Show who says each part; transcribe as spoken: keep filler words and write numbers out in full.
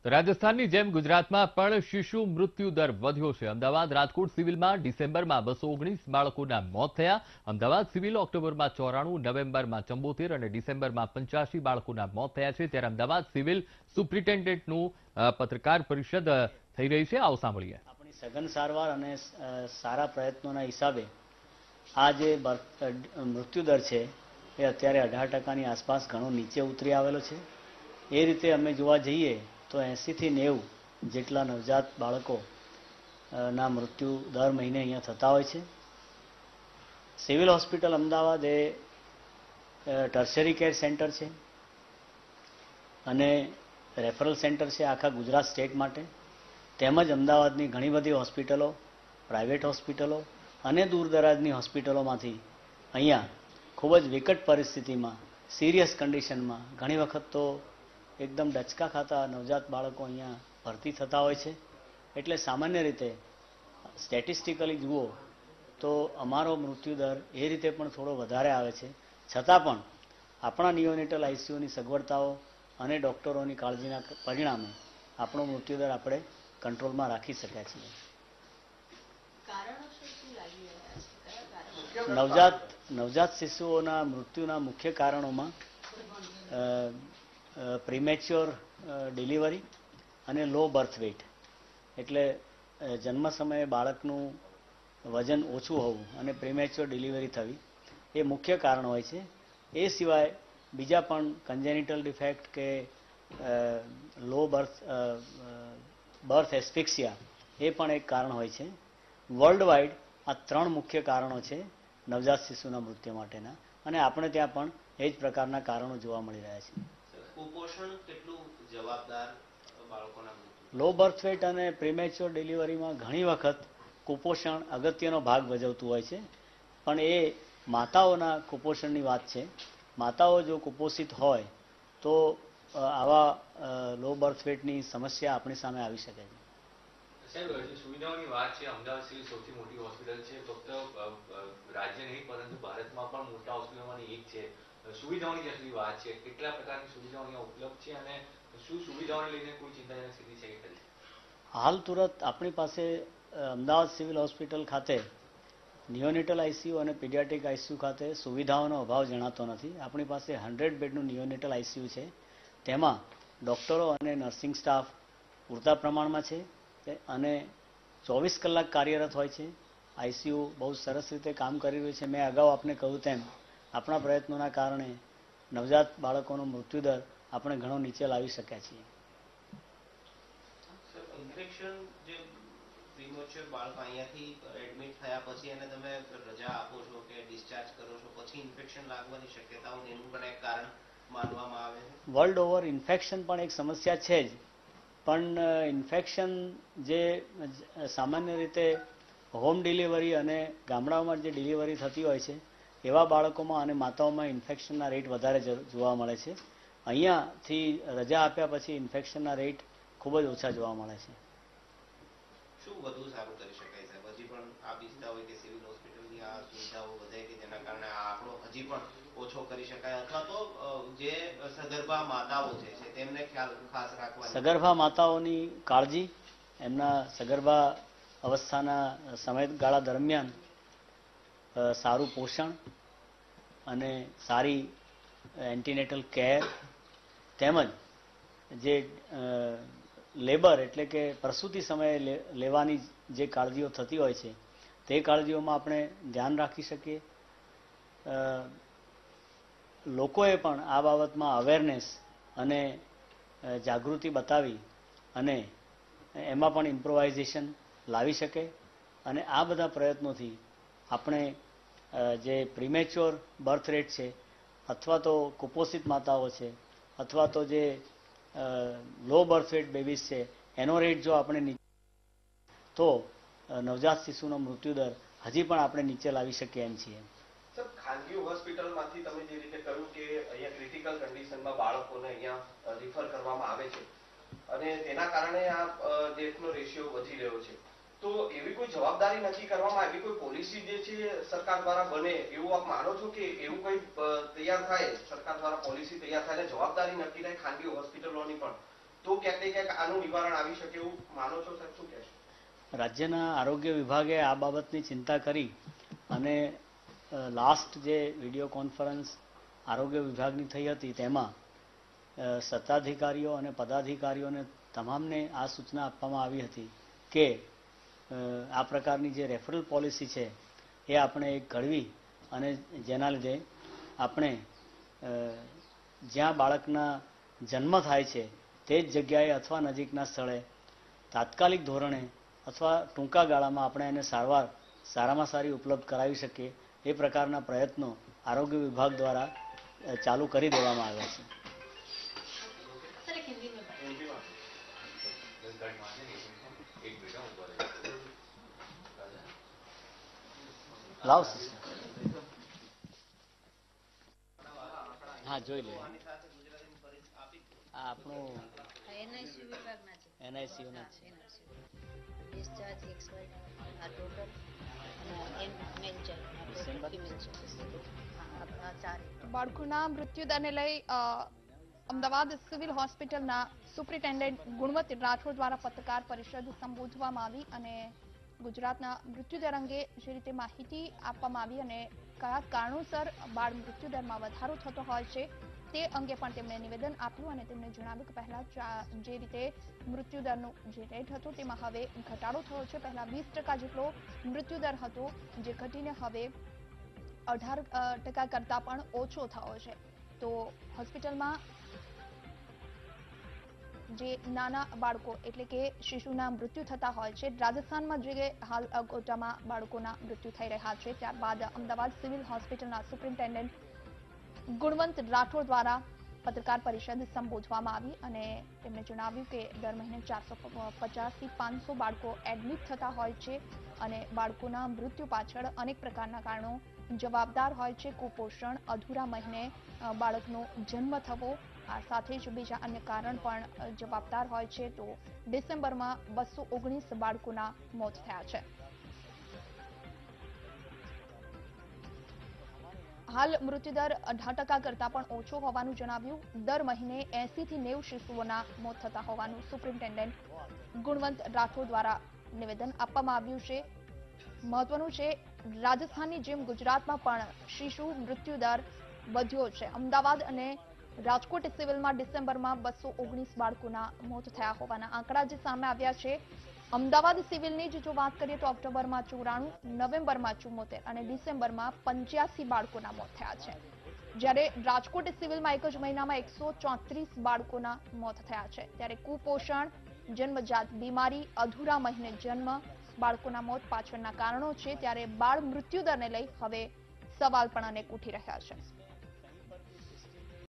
Speaker 1: તો રાજસ્થાનની જેમ ગુજરાતમાં પણ શિશુ મૃત્યુ દર વધ્યો છે। અમદાવાદ રાજકોટ સિવિલમાં ડિસેમ્બરમાં બસો ઓગણીસ બાળકોના મોત થયા। અમદાવાદ સિવિલ ઓક્ટોબરમાં ચોરાણું, નવેમ્બરમાં ચંબોતેર અને ડિસેમ્બરમાં પંચ્યાસી બાળકોના મોત થયા છે। ત્યારે અમદાવાદ સિવિલ સુપ્રિન્ટેન્ડન્ટનું પત્રકાર પરિષદ થઈ રહી છે। આવો સાંભળીએ।
Speaker 2: આપણી સઘન સારવાર અને સારા પ્રયત્નોના હિસાબે આ જે મૃત્યુ દર છે એ અત્યારે અઢાર ટકાની આસપાસ ઘણો નીચે ઉતરી આવેલો છે। એ રીતે અમે જોવા જઈએ તો એંસી થી નેવું જેટલા નવજાત બાળકો ના મૃત્યુ દર મહિને અહીંયા થતા હોય છે। સિવિલ હોસ્પિટલ અમદાવાદ એ ટર્શરી કેર સેન્ટર છે અને રેફરલ સેન્ટર છે આખા ગુજરાત સ્ટેટ માટે। તેમજ અમદાવાદની ઘણી બધી હોસ્પિટલો, પ્રાઇવેટ હોસ્પિટલો અને દૂરદરાજની હોસ્પિટલોમાંથી અહીંયા ખૂબ જ વિકટ પરિસ્થિતિમાં, સિરિયસ કન્ડિશનમાં, ઘણી વખત તો એકદમ ડચકા ખાતા નવજાત બાળકો અહીંયા ભરતી થતા હોય છે। એટલે સામાન્ય રીતે સ્ટેટિસ્ટિકલી જુઓ તો અમારો મૃત્યુ દર એ રીતે પણ થોડો વધારે આવે છે। છતાં પણ આપણા નિયોનેટલ આઈસીયુની સગવડતાઓ અને ડૉક્ટરોની કાળજીના પરિણામે આપણો મૃત્યુ દર આપણે કંટ્રોલમાં રાખી શક્યા છીએ। નવજાત નવજાત શિશુઓના મૃત્યુના મુખ્ય કારણોમાં પ્રીમેચ્યોર ડિલિવરી અને લો બર્થ વેઇટ એટલે જન્મ સમયે બાળકનું વજન ઓછું હોવું અને પ્રીમેચ્યોર ડિલિવરી થવી એ મુખ્ય કારણ હોય છે। એ સિવાય બીજા પણ કન્જેનિટલ ડિફેક્ટ કે લો બર્થ બર્થ એસ્ફિક્સિયા એ પણ એક કારણ હોય છે। વર્લ્ડ વાઇડ આ ત્રણ મુખ્ય કારણો છે નવજાત શિશુના મૃત્યુ માટેના અને આપણે ત્યાં પણ એ જ પ્રકારના કારણો જોવા મળી રહ્યા છે।
Speaker 3: કુપોષણ કેટલું જવાબદાર બાળકોના મૃત્યુ?
Speaker 2: લો બર્થ વેઇટ અને પ્રીમેચ્યોર ડિલિવરીમાં ઘણી વખત કુપોષણ અગત્યનો ભાગ ભજવતું હોય છે, પણ એ માતાઓના કુપોષણની વાત છે। માતાઓ જો કુપોષિત હોય તો આવા લો બર્થ વેઇટની સમસ્યા આપણી સામે આવી શકે છે।
Speaker 4: સાહેબ, જે સુવિધાઓની વાત છે, અમદાવાદ સિવિલ સૌથી મોટી હોસ્પિટલ છે, ફક્ત રાજ્ય નહીં પરંતુ ભારતમાં પણ મોટા હોસ્પિટલમાંની એક છે। સુવિધાઓની જેટલી વાત છે, કેટલા પ્રકારની સુવિધાઓ અહીંયા ઉપલબ્ધ છે અને શું સુવિધાઓને લઈને કોઈ ચિંતાજનક સ્થિતિ છે કે ખરી?
Speaker 2: હાલ તુરંત આપણી પાસે અમદાવાદ સિવિલ હોસ્પિટલ ખાતે નિયોનેટલ આઈસીયુ અને પીડિયાટ્રિક આઈસીયુ ખાતે સુવિધાઓનો અભાવ જણાતો નથી। આપણી પાસે હંડ્રેડ બેડનું નિયોનેટલ આઈસીયુ છે, તેમાં ડૉક્ટરો અને નર્સિંગ સ્ટાફ પૂરતા પ્રમાણમાં છે અને ચોવીસ કલાક કાર્યરત હોય છે। આઈસીયુ બહુ સરસ રીતે કામ કરી રહ્યું છે। મેં અગાઉ આપને કહ્યું તેમ આપણા પ્રયત્નોના કારણે નવજાત બાળકોનો મૃત્યુદર આપણે ઘણો નીચે લાવી શક્યા છીએ।
Speaker 3: ઇન્ફેક્શન જે પ્રીમેચ્યોર બાળક અહીંયાથી એડમિટ થયા પછી એને તમે રજા આપો છો કે ડિસ્ચાર્જ કરો છો, પછી ઇન્ફેક્શન લાગવાની શક્યતાઓ એનું પણ એક કારણ માનવામાં આવે છે।
Speaker 2: વર્લ્ડ ઓવર ઇન્ફેક્શન પણ એક સમસ્યા છે જ, પણ ઇન્ફેક્શન જે સામાન્ય રીતે હોમ ડિલિવરી અને ગામડાઓમાં જે ડિલિવરી થતી હોય છે એવા બાળકોમાં અને માતાઓમાં ઇન્ફેક્શનના રેટ વધારે જોવા મળે છે। અહીંયાથી રજા આપ્યા પછી ઇન્ફેક્શનના રેટ ખૂબ જ ઓછા જોવા મળે છે।
Speaker 3: શું વધુ સારું કરી શકાય સાહેબ? હજી પણ આપ ઈચ્છતા હોય કે સિવિલ હોસ્પિટલની આ સુવિધાઓ વધે કે જેના કારણે આ આંકડો હજી પણ ઓછો કરી શકાય, અથવા તો જે સગર્ભા માતાઓ છે તેમને ખ્યાલ ખાસ રાખવા?
Speaker 2: સગર્ભા માતાઓની કાળજી, એમના સગર્ભા અવસ્થાના સમયગાળા દરમિયાન સારું પોષણ અને સારી એન્ટીનેટલ કેર તેમજ જે લેબર એટલે કે પ્રસૂતિ સમયે લેવાની જે કાળજીઓ થતી હોય છે તે કાળજીઓમાં આપણે ધ્યાન રાખી શકીએ। લોકોએ પણ આ બાબતમાં અવેરનેસ અને જાગૃતિ બતાવી અને એમાં પણ ઇમ્પ્રોવાઇઝેશન લાવી શકે અને આ બધા પ્રયત્નોથી આપણે જે પ્રીમેચ્યોર બર્થ રેટ છે અથવા તો કુપોષિત માતાઓ છે અથવા તો જે લો બર્થ વેટ બેબીઝ છે એનો રેટ જો આપણે તો નવજાત શિશુનો મૃત્યુદર હજી પણ આપણે નીચે લાવી શકીએ એમ છીએ।
Speaker 5: સર, ખાનગી હોસ્પિટલમાંથી તમે જે રીતે કહ્યું કે અહીંયા ક્રિટિકલ કન્ડિશનમાં બાળકોને અહીંયા રિફર કરવામાં આવે છે અને તેના કારણે આ ડેથનો રેશિયો વધી રહ્યો છે, તો એવી કોઈ જવાબદારી નક્કી કરવામાં, એવી કોઈ પોલિસી જે છે સરકાર દ્વારા બને એવું આપ માનો છો કે એવું કોઈ તૈયાર થાય, સરકાર દ્વારા પોલિસી તૈયાર થાય, જવાબદારી નક્કી થાય ખાનગી હોસ્પિટલોની પણ તો ક્યાંક ને ક્યાંક આનું નિવારણ આવી શકે એવું માનો છો સાહેબ? શું કહેશો?
Speaker 2: રાજ્યના આરોગ્ય વિભાગે આ બાબતની ચિંતા કરી અને લાસ્ટ જે વિડીયો કોન્ફરન્સ આરોગ્ય વિભાગની થઈ હતી તેમાં સત્તાધિકારીઓ અને પદાધિકારીઓને તમામને આ સૂચના આપવામાં આવી હતી કે આ પ્રકારની જે રેફરલ પોલિસી છે એ આપણે એક ઘડવી અને જેના લીધે આપણે જ્યાં બાળકના જન્મ થાય છે તે જ જગ્યાએ અથવા નજીકના સ્થળે તાત્કાલિક ધોરણે અથવા ટૂંકા ગાળામાં આપણે એને સારવાર સારામાં સારી ઉપલબ્ધ કરાવી શકીએ એ પ્રકારના પ્રયત્નો આરોગ્ય વિભાગ દ્વારા ચાલુ કરી દેવામાં આવ્યા છે. લાવ હા જોઈ લે. આ આપણું
Speaker 6: એનઆઈસીયુ વિભાગના છે.
Speaker 2: એનઆઈસીયુના છે.
Speaker 6: ડિસ્ચાર્જ એક્સ વાય આ ટોટલ અને એન મેલ છે ફિમેલ છે. હા આ ચાર
Speaker 7: બાળકોના મૃત્યુદરને લઈ અમદાવાદ સિવિલ હોસ્પિટલના સુપ્રિન્ટેન્ડન્ટ ગુણવંત રાઠોડ દ્વારા પત્રકાર પરિષદ સંબોધવામાં આવી અને ગુજરાતના મૃત્યુદર અંગે જે રીતે માહિતી આપવામાં આવી અને કયા કારણોસર બાળ મૃત્યુદરમાં વધારો થતો હોય છે તે અંગે પણ તેમણે નિવેદન આપ્યું અને તેમણે જણાવ્યું કે પહેલા જે રીતે મૃત્યુદરનો જે રેટ હતો તેમાં હવે ઘટાડો થયો છે. પહેલા વીસ ટકા જેટલો મૃત્યુદર હતો જે ઘટીને હવે અઢાર ટકા કરતા પણ ઓછો થયો છે. તો હોસ્પિટલમાં જે નાના બાળકો એટલે કે શિશુના મૃત્યુ થતા હોય છે, રાજસ્થાનમાં જે હાલ અગોટામાં બાળકોના મૃત્યુ થઈ રહ્યા છે, ત્યારબાદ અમદાવાદ સિવિલ હોસ્પિટલના સુપ્રિન્ટેન્ડન્ટ ગુણવંત રાઠોડ દ્વારા પત્રકાર પરિષદ સંબોધવામાં આવી અને તેમણે જણાવ્યું કે દર મહિને ચારસો પચાસ થી પાંચસો બાળકો એડમિટ થતા હોય છે અને બાળકોના મૃત્યુ પાછળ અનેક પ્રકારના કારણો જવાબદાર હોય છે. કુપોષણ, અધૂરા મહિને બાળકનો જન્મ થવો, આ સાથે જ બીજા અન્ય કારણ પણ જવાબદાર હોય છે. તો ડિસેમ્બરમાં બસો ઓગણીસ બાળકોના મોત થયા છે. હાલ મૃત્યુદર અઢાર ટકા કરતા પણ ઓછો હોવાનું જણાવ્યું. દર મહિને એસી થી નેવું શિશુઓના મોત થતા હોવાનું સુપ્રિન્ટેન્ડન્ટ ગુણવંત રાઠોડ દ્વારા નિવેદન આપવામાં આવ્યું છે. મહત્વનું છે, રાજસ્થાનની જેમ ગુજરાતમાં પણ શિશુ મૃત્યુદર વધ્યો છે. અમદાવાદ અને રાજકોટ સિવિલમાં ડિસેમ્બરમાં બસો ઓગણીસ બાળકોના મોત થયા હોવાના આંકડા જે સામે આવ્યા છે. અમદાવાદ સિવિલની જ જો વાત કરીએ તો ઓક્ટોબરમાં ચોરાણું, નવેમ્બરમાં ચુમ્મોતેર અને ડિસેમ્બરમાં પંચ્યાસી બાળકોના મોત થયા છે. જ્યારે રાજકોટ સિવિલમાં એક જ મહિનામાં એકસો ચોત્રીસ બાળકોના મોત થયા છે. ત્યારે કુપોષણ, જન્મજાત બીમારી, અધૂરા મહિને જન્મ બાળકોના મોત પાછળના કારણો છે. ત્યારે બાળ મૃત્યુદરને લઈ હવે સવાલ પણ અનેક ઉઠી રહ્યા છે.